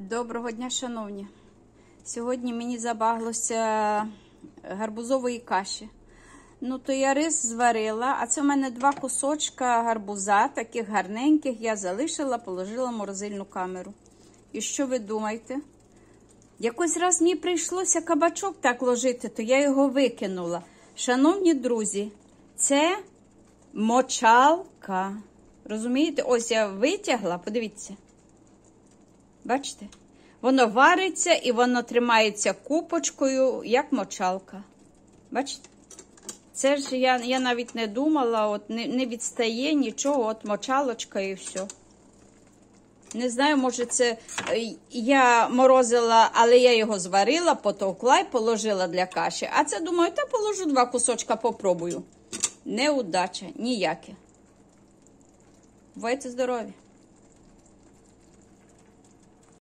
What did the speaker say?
Доброго дня, шановні! Сьогодні мені забаглося гарбузової каші. Ну, то я рис зварила, а це в мене 2 кусочка гарбуза, таких гарненьких, я залишила, положила в морозильну камеру. І що ви думаєте? Якось раз мені прийшлося кабачок так ложити, то я його викинула. Шановні друзі, це мочалка. Розумієте? Ось я витягла, подивіться. Бачите? Воно вариться і воно тримається купочкою, як мочалка. Бачите? Це ж я навіть не думала, от не відстає нічого, от мочалочка і все. Не знаю, може це я морозила, але я його зварила, потовкла і положила для каші. А це, думаю, та положу 2 кусочка, попробую. Неудача, ніяке. Бувайте здорові!